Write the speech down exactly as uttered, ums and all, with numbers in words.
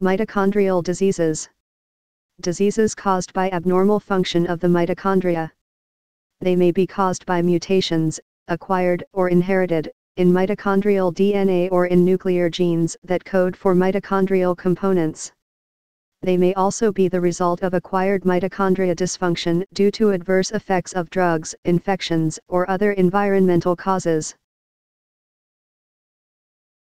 Mitochondrial diseases. Diseases caused by abnormal function of the mitochondria. They may be caused by mutations, acquired or inherited, in mitochondrial D N A or in nuclear genes that code for mitochondrial components. They may also be the result of acquired mitochondria dysfunction due to adverse effects of drugs, infections, or other environmental causes.